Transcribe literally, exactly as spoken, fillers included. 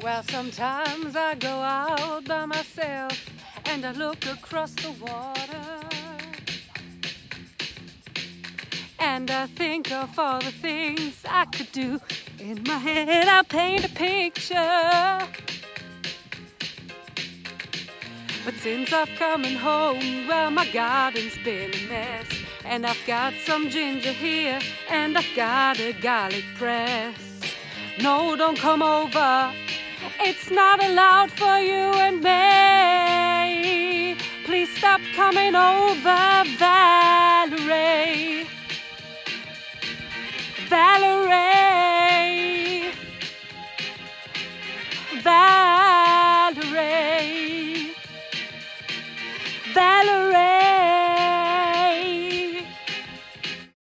Well, sometimes I go out by myself and I look across the water, and I think of all the things I could do. In my head I paint a picture, but since I've come home, well, my garden's been a mess. And I've got some ginger here, and I've got a garlic press. No, don't come over, it's not allowed for you and me. Please stop coming over, Valerie.